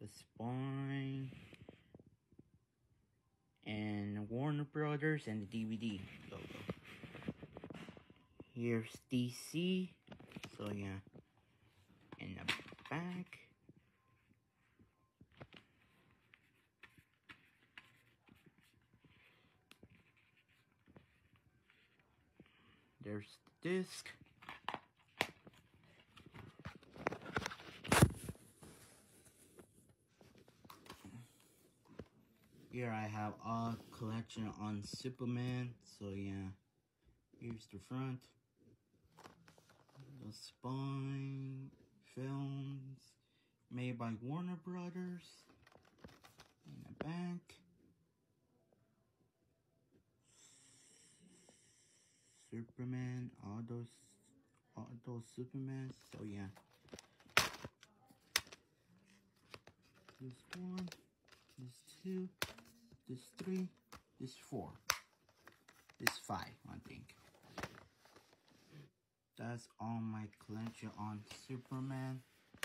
the spine, and Warner Brothers, and the DVD logo. Here's DC, so yeah, in the back. There's the disc. Here I have a collection on Superman, so yeah, here's the front, the spine, films made by Warner Brothers, in the back, Superman, all those Superman, so yeah, this 1, this 2, this 3, this 4, this 5, I think. That's all my collection on Superman.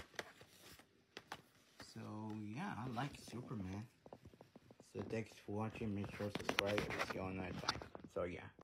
So yeah, I like Superman. So thanks for watching. Make sure to subscribe and see you all next time. So yeah.